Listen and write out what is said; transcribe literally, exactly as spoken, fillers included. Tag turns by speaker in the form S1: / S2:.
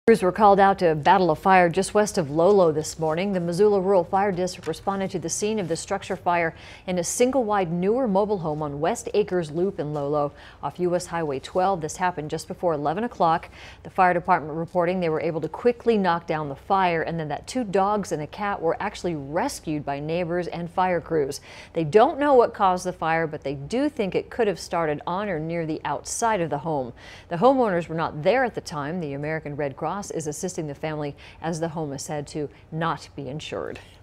S1: Crews were called out to battle a fire just west of Lolo this morning. The Missoula Rural Fire District responded to the scene of the structure fire in a single-wide newer mobile home on West Acres Loop in Lolo off U S Highway twelve. This happened just before eleven o'clock. The fire department reporting they were able to quickly knock down the fire, and then that two dogs and a cat were actually rescued by neighbors and fire crews. They don't know what caused the fire, but they do think it could have started on or near the outside of the home. The homeowners were not there at the time. The American Red Cross is assisting the family as the home is said to not be insured.